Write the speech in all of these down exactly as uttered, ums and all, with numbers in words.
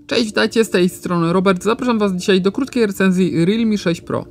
Cześć, witajcie, z tej strony Robert. Zapraszam Was dzisiaj do krótkiej recenzji Realme sześć Pro.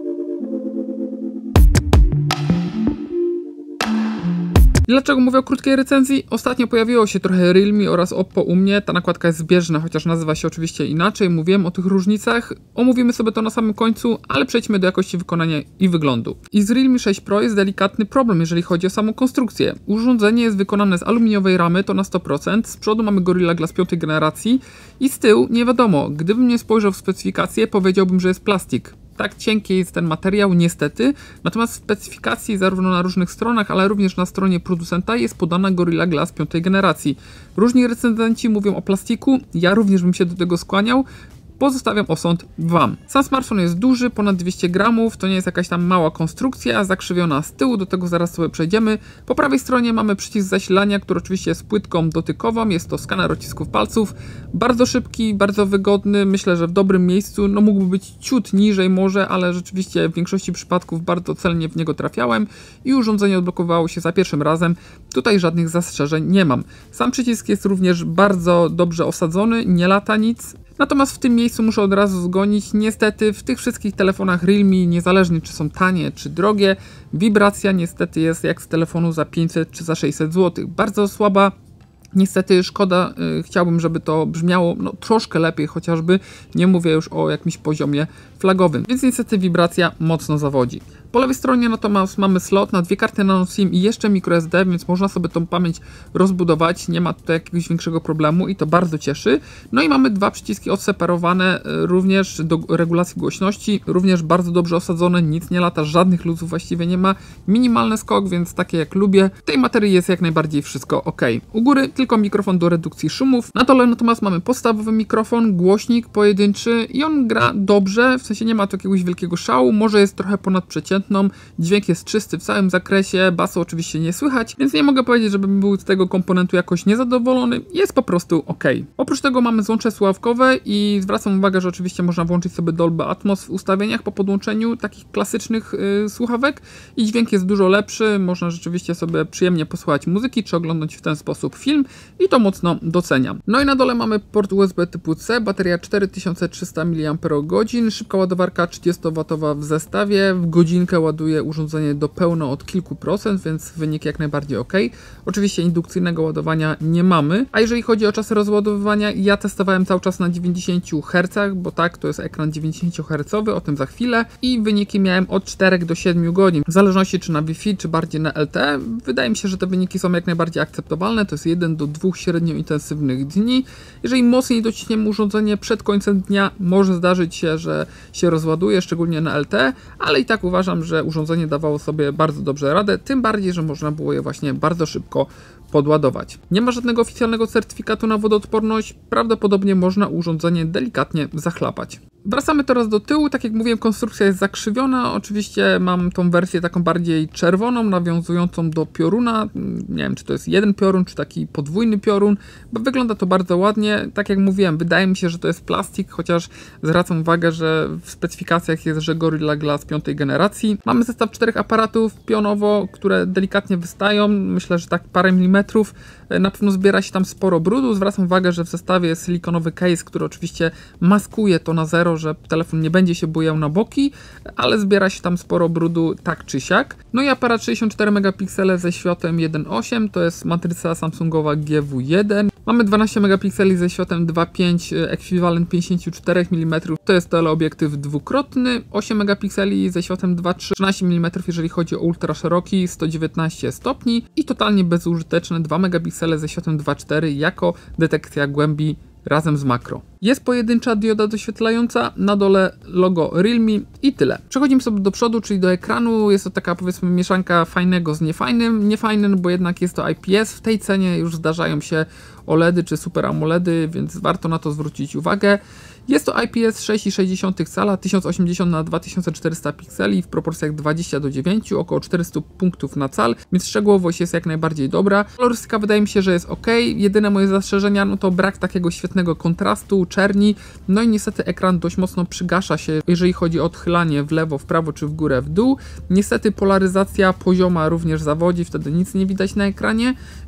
Dlaczego mówię o krótkiej recenzji? Ostatnio pojawiło się trochę Realme oraz Oppo u mnie. Ta nakładka jest zbieżna, chociaż nazywa się oczywiście inaczej. Mówiłem o tych różnicach. Omówimy sobie to na samym końcu, ale przejdźmy do jakości wykonania i wyglądu. I z Realme sześć Pro jest delikatny problem, jeżeli chodzi o samą konstrukcję. Urządzenie jest wykonane z aluminiowej ramy, to na sto procent. Z przodu mamy Gorilla Glass piątej generacji i z tyłu nie wiadomo. Gdybym nie spojrzał w specyfikację, powiedziałbym, że jest plastik. Tak cienki jest ten materiał, niestety. Natomiast w specyfikacji zarówno na różnych stronach, ale również na stronie producenta jest podana Gorilla Glass piątej generacji. Różni recenzenci mówią o plastiku, ja również bym się do tego skłaniał. Pozostawiam osąd Wam. Sam smartfon jest duży, ponad dwieście gramów, to nie jest jakaś tam mała konstrukcja, zakrzywiona z tyłu, do tego zaraz sobie przejdziemy. Po prawej stronie mamy przycisk zasilania, który oczywiście jest płytką dotykową, jest to skaner odcisków palców. Bardzo szybki, bardzo wygodny, myślę, że w dobrym miejscu, no mógłby być ciut niżej może, ale rzeczywiście w większości przypadków bardzo celnie w niego trafiałem i urządzenie odblokowało się za pierwszym razem. Tutaj żadnych zastrzeżeń nie mam. Sam przycisk jest również bardzo dobrze osadzony, nie lata nic. Natomiast w tym miejscu muszę od razu zgonić, niestety w tych wszystkich telefonach Realme, niezależnie czy są tanie, czy drogie, wibracja niestety jest jak z telefonu za pięćset czy za sześćset złotych. Bardzo słaba. Niestety szkoda, yy, chciałbym, żeby to brzmiało no, troszkę lepiej, chociażby nie mówię już o jakimś poziomie flagowym, więc niestety wibracja mocno zawodzi. Po lewej stronie natomiast mamy slot na dwie karty nano SIM i jeszcze microSD, więc można sobie tą pamięć rozbudować, nie ma tutaj jakiegoś większego problemu i to bardzo cieszy. No i mamy dwa przyciski odseparowane yy, również do regulacji głośności, również bardzo dobrze osadzone, nic nie lata, żadnych luzów właściwie nie ma, minimalny skok, więc takie jak lubię. W tej materii jest jak najbardziej wszystko ok. U góry tylko mikrofon do redukcji szumów. Na dole natomiast mamy podstawowy mikrofon, głośnik pojedynczy i on gra dobrze, w sensie nie ma tu jakiegoś wielkiego szału, może jest trochę ponadprzeciętną, dźwięk jest czysty w całym zakresie, basu oczywiście nie słychać, więc nie mogę powiedzieć, żebym był z tego komponentu jakoś niezadowolony, jest po prostu ok. Oprócz tego mamy złącze słuchawkowe i zwracam uwagę, że oczywiście można włączyć sobie Dolby Atmos w ustawieniach po podłączeniu takich klasycznych yy, słuchawek i dźwięk jest dużo lepszy, można rzeczywiście sobie przyjemnie posłuchać muzyki, czy oglądać w ten sposób film. I to mocno doceniam. No i na dole mamy port U S B typu C, bateria cztery tysiące trzysta miliampergodzin, szybka ładowarka trzydziestowatowa w zestawie, w godzinkę ładuje urządzenie do pełna od kilku procent, więc wynik jak najbardziej ok. Oczywiście indukcyjnego ładowania nie mamy, a jeżeli chodzi o czasy rozładowywania, ja testowałem cały czas na dziewięćdziesięciu hercach, bo tak, to jest ekran dziewięćdziesięciohercowy, o tym za chwilę i wyniki miałem od czterech do siedmiu godzin, w zależności czy na Wi-Fi, czy bardziej na L T E. Wydaje mi się, że te wyniki są jak najbardziej akceptowalne, to jest jeden do dwóch średnio intensywnych dni. Jeżeli mocniej dociśniemy urządzenie przed końcem dnia, może zdarzyć się, że się rozładuje, szczególnie na L T E, ale i tak uważam, że urządzenie dawało sobie bardzo dobrze radę, tym bardziej, że można było je właśnie bardzo szybko podładować. Nie ma żadnego oficjalnego certyfikatu na wodoodporność, prawdopodobnie można urządzenie delikatnie zachlapać. Wracamy teraz do tyłu, tak jak mówiłem, konstrukcja jest zakrzywiona, oczywiście mam tą wersję taką bardziej czerwoną, nawiązującą do pioruna, nie wiem czy to jest jeden piorun, czy taki podwójny piorun, bo wygląda to bardzo ładnie, tak jak mówiłem, wydaje mi się, że to jest plastik, chociaż zwracam uwagę, że w specyfikacjach jest, że Gorilla Glass piątej generacji. Mamy zestaw czterech aparatów pionowo, które delikatnie wystają, myślę, że tak parę milimetrów, na pewno zbiera się tam sporo brudu, zwracam uwagę, że w zestawie jest silikonowy case, który oczywiście maskuje to na zero, że telefon nie będzie się bujał na boki, ale zbiera się tam sporo brudu tak czy siak. No i aparat sześćdziesiąt cztery megapiksele ze światłem jeden przecinek osiem, to jest matryca Samsungowa G W jeden. Mamy dwanaście megapikseli ze światłem dwa przecinek pięć, ekwiwalent pięćdziesiąt cztery milimetrów, to jest teleobiektyw dwukrotny, osiem megapikseli ze światłem dwa przecinek trzy, trzynaście milimetrów jeżeli chodzi o ultra szeroki, sto dziewiętnaście stopni i totalnie bezużyteczne dwa megapiksele ze światłem dwa przecinek cztery jako detekcja głębi razem z makro. Jest pojedyncza dioda doświetlająca, na dole logo Realme i tyle. Przechodzimy sobie do przodu, czyli do ekranu. Jest to taka, powiedzmy, mieszanka fajnego z niefajnym. Niefajnym, bo jednak jest to I P S. W tej cenie już zdarzają się O L E D y czy Super AMOLEDy, więc warto na to zwrócić uwagę. Jest to I P S sześć przecinek sześć cala, tysiąc osiemdziesiąt na dwa tysiące czterysta pikseli w proporcjach dwadzieścia do dziewięciu, około czterysta punktów na cal, więc szczegółowość jest jak najbardziej dobra. Kolorystyka wydaje mi się, że jest ok. Jedyne moje zastrzeżenia no to brak takiego świetnego kontrastu, czerni, no i niestety ekran dość mocno przygasza się, jeżeli chodzi o odchylanie w lewo, w prawo czy w górę, w dół. Niestety polaryzacja pozioma również zawodzi, wtedy nic nie widać na ekranie,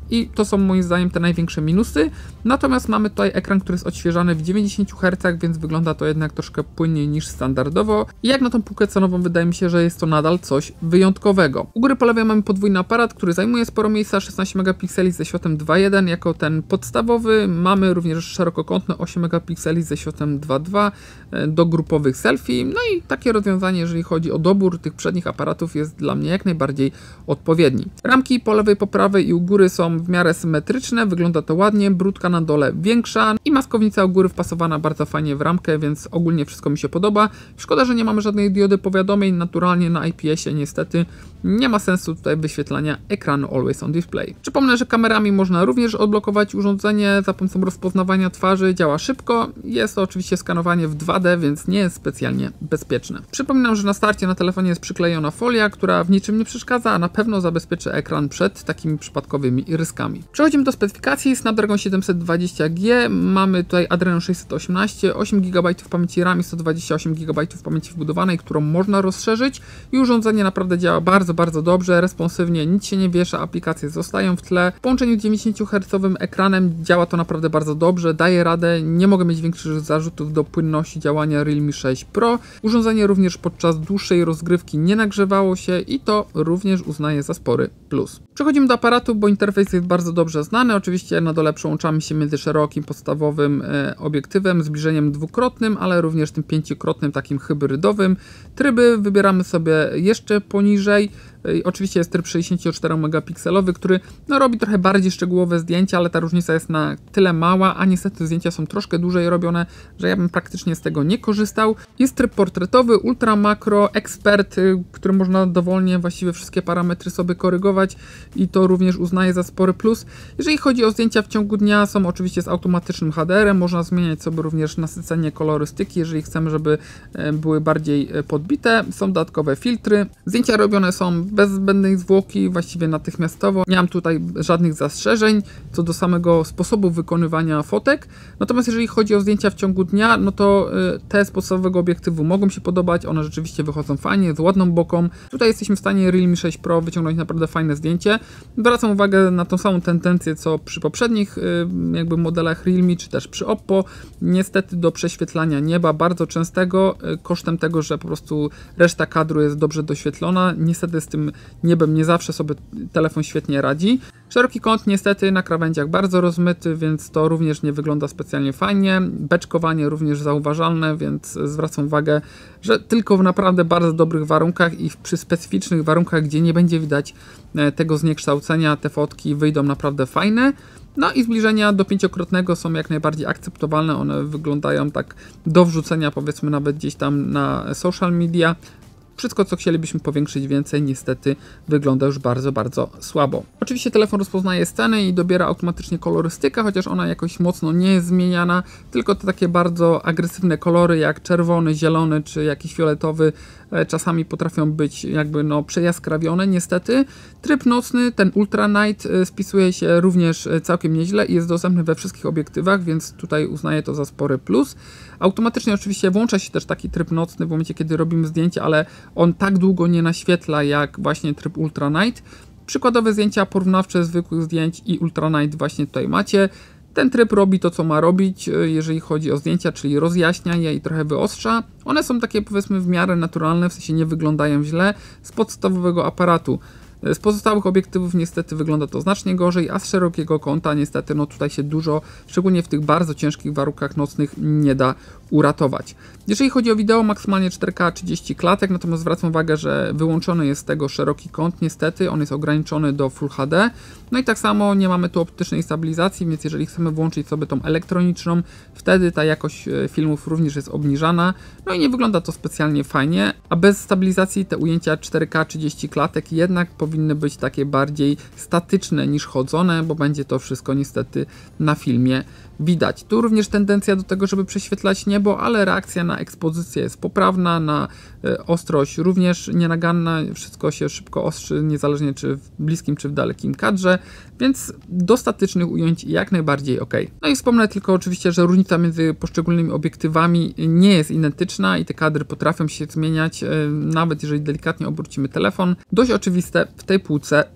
i to są moim zdaniem te największe minusy. Natomiast mamy tutaj ekran, który jest odświeżany w dziewięćdziesięciu hercach, więc wygląda to jednak troszkę płynniej niż standardowo. I jak na tą półkę cenową wydaje mi się, że jest to nadal coś wyjątkowego. U góry po lewej mamy podwójny aparat, który zajmuje sporo miejsca, szesnaście megapikseli ze światłem dwa jeden jako ten podstawowy. Mamy również szerokokątny osiem megapikseli ze światłem dwa dwa do grupowych selfie. No i takie rozwiązanie, jeżeli chodzi o dobór tych przednich aparatów, jest dla mnie jak najbardziej odpowiedni. Ramki po lewej, po prawej i u góry są w miarę symetryczne, wygląda to ładnie, brudka na dole większa i maskownica u góry wpasowana bardzo fajnie w ramkę, więc ogólnie wszystko mi się podoba. Szkoda, że nie mamy żadnej diody powiadomień, naturalnie na I P S-ie niestety nie ma sensu tutaj wyświetlania ekranu Always on Display. Przypomnę, że kamerami można również odblokować urządzenie za pomocą rozpoznawania twarzy, działa szybko, jest to oczywiście skanowanie w dwa D, więc nie jest specjalnie bezpieczne. Przypominam, że na starcie na telefonie jest przyklejona folia, która w niczym nie przeszkadza, a na pewno zabezpieczy ekran przed takimi przypadkowymi ryskami. Przechodzimy do specyfikacji. Snapdragon siedemset dwadzieścia G, mamy tutaj Adreno sześćset osiemnaście, osiem gigabajtów pamięci RAM i sto dwadzieścia osiem gigabajtów pamięci wbudowanej, którą można rozszerzyć i urządzenie naprawdę działa bardzo, bardzo dobrze, responsywnie, nic się nie wiesza, aplikacje zostają w tle. W połączeniu z dziewięćdziesięciohercowym ekranem działa to naprawdę bardzo dobrze, daje radę, nie mogę mieć większych zarzutów do płynności działania Realme sześć Pro. Urządzenie również podczas dłuższej rozgrywki nie nagrzewało się i to również uznaję za spory plus. Przechodzimy do aparatu, bo interfejs jest bardzo dobrze znany. Oczywiście na dole przełączamy się między szerokim, podstawowym e, obiektywem, zbliżeniem dwukrotnym, ale również tym pięciokrotnym, takim hybrydowym. Tryby wybieramy sobie jeszcze poniżej. I oczywiście jest tryb sześćdziesięcioczteromegapikselowy, który no, robi trochę bardziej szczegółowe zdjęcia, ale ta różnica jest na tyle mała, a niestety zdjęcia są troszkę dłużej robione, że ja bym praktycznie z tego nie korzystał. Jest tryb portretowy, ultra makro, ekspert, który można dowolnie właściwie wszystkie parametry sobie korygować i to również uznaję za spory plus. Jeżeli chodzi o zdjęcia w ciągu dnia, są oczywiście z automatycznym H D R-em, można zmieniać sobie również nasycenie kolorystyki, jeżeli chcemy, żeby były bardziej podbite. Są dodatkowe filtry. Zdjęcia robione są bez zbędnej zwłoki, właściwie natychmiastowo. Nie mam tutaj żadnych zastrzeżeń co do samego sposobu wykonywania fotek. Natomiast jeżeli chodzi o zdjęcia w ciągu dnia, no to te z podstawowego obiektywu mogą się podobać. One rzeczywiście wychodzą fajnie, z ładną boką. Tutaj jesteśmy w stanie Realme sześć Pro wyciągnąć naprawdę fajne zdjęcie. Zwracam uwagę na tą samą tendencję, co przy poprzednich jakby modelach Realme, czy też przy Oppo. Niestety do prześwietlania nieba bardzo częstego, kosztem tego, że po prostu reszta kadru jest dobrze doświetlona. Niestety z tym niebem nie zawsze sobie telefon świetnie radzi. Szeroki kąt niestety na krawędziach bardzo rozmyty, więc to również nie wygląda specjalnie fajnie. Beczkowanie również zauważalne, więc zwracam uwagę, że tylko w naprawdę bardzo dobrych warunkach i przy specyficznych warunkach, gdzie nie będzie widać tego zniekształcenia, te fotki wyjdą naprawdę fajne. No i zbliżenia do pięciokrotnego są jak najbardziej akceptowalne, one wyglądają tak do wrzucenia powiedzmy nawet gdzieś tam na social media. Wszystko, co chcielibyśmy powiększyć więcej, niestety wygląda już bardzo, bardzo słabo. Oczywiście telefon rozpoznaje sceny i dobiera automatycznie kolorystykę, chociaż ona jakoś mocno nie jest zmieniana, tylko te takie bardzo agresywne kolory jak czerwony, zielony czy jakiś fioletowy czasami potrafią być jakby no przejaskrawione niestety. Tryb nocny, ten Ultra Night spisuje się również całkiem nieźle i jest dostępny we wszystkich obiektywach, więc tutaj uznaję to za spory plus. Automatycznie oczywiście włącza się też taki tryb nocny w momencie, kiedy robimy zdjęcie, ale on tak długo nie naświetla jak właśnie tryb Ultra Night. Przykładowe zdjęcia porównawcze zwykłych zdjęć i Ultra Night właśnie tutaj macie. Ten tryb robi to, co ma robić, jeżeli chodzi o zdjęcia, czyli rozjaśnia je i trochę wyostrza. One są takie powiedzmy w miarę naturalne, w sensie nie wyglądają źle z podstawowego aparatu. Z pozostałych obiektywów niestety wygląda to znacznie gorzej, a z szerokiego kąta niestety no tutaj się dużo, szczególnie w tych bardzo ciężkich warunkach nocnych, nie da uratować. Jeżeli chodzi o wideo, maksymalnie cztery K trzydzieści klatek, natomiast zwracam uwagę, że wyłączony jest z tego szeroki kąt niestety, on jest ograniczony do Full H D. No i tak samo nie mamy tu optycznej stabilizacji, więc jeżeli chcemy włączyć sobie tą elektroniczną, wtedy ta jakość filmów również jest obniżana. No i nie wygląda to specjalnie fajnie, a bez stabilizacji te ujęcia cztery K trzydzieści klatek jednak powinny być takie bardziej statyczne niż chodzone, bo będzie to wszystko niestety na filmie widać. Tu również tendencja do tego, żeby prześwietlać niebo, ale reakcja na ekspozycję jest poprawna, na y, ostrość również nienaganna, wszystko się szybko ostrzy, niezależnie czy w bliskim, czy w dalekim kadrze, więc do statycznych ujęć jak najbardziej ok. No i wspomnę tylko oczywiście, że różnica między poszczególnymi obiektywami nie jest identyczna i te kadry potrafią się zmieniać, y, nawet jeżeli delikatnie obrócimy telefon. Dość oczywiste w tej półce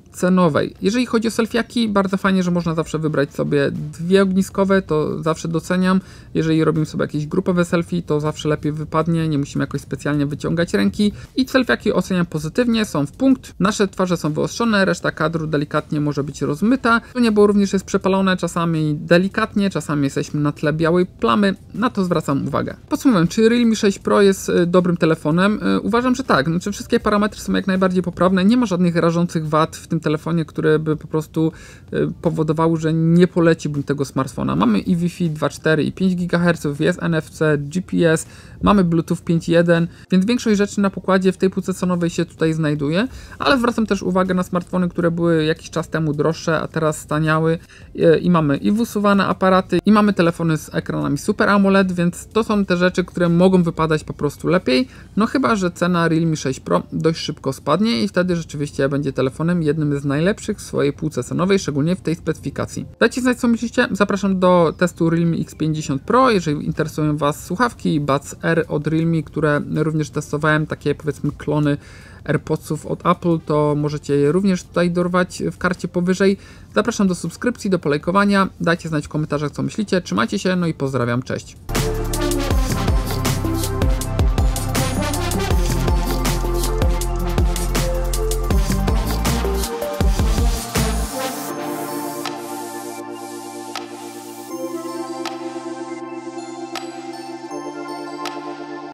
cenowej. Jeżeli chodzi o selfiaki, bardzo fajnie, że można zawsze wybrać sobie dwie ogniskowe, to zawsze doceniam. Jeżeli robimy sobie jakieś grupowe selfie, to zawsze lepiej wypadnie, nie musimy jakoś specjalnie wyciągać ręki. I selfiaki oceniam pozytywnie, są w punkt. Nasze twarze są wyostrzone, reszta kadru delikatnie może być rozmyta. Niebo również jest przepalone, czasami delikatnie, czasami jesteśmy na tle białej plamy. Na to zwracam uwagę. Podsumowując, czy Realme sześć Pro jest dobrym telefonem? Uważam, że tak. Znaczy, wszystkie parametry są jak najbardziej poprawne. Nie ma żadnych rażących wad w tym telefonie, które by po prostu powodowały, że nie poleciłbym tego smartfona. Mamy i Wi-Fi dwa cztery i pięć gigaherców, jest N F C, G P S, mamy Bluetooth pięć jeden, więc większość rzeczy na pokładzie w tej półce cenowej się tutaj znajduje, ale zwracam też uwagę na smartfony, które były jakiś czas temu droższe, a teraz staniały i mamy i wysuwane aparaty, i mamy telefony z ekranami Super AMOLED, więc to są te rzeczy, które mogą wypadać po prostu lepiej, no chyba że cena Realme sześć Pro dość szybko spadnie i wtedy rzeczywiście będzie telefonem jednym z najlepszych w swojej półce cenowej, szczególnie w tej specyfikacji. Dajcie znać, co myślicie. Zapraszam do testu Realme X pięćdziesiąt Pro, jeżeli interesują Was słuchawki Buds R od Realme, które również testowałem, takie powiedzmy klony AirPodsów od Apple, to możecie je również tutaj dorwać w karcie powyżej. Zapraszam do subskrypcji, do polajkowania, dajcie znać w komentarzach, co myślicie, trzymajcie się, no i pozdrawiam, cześć.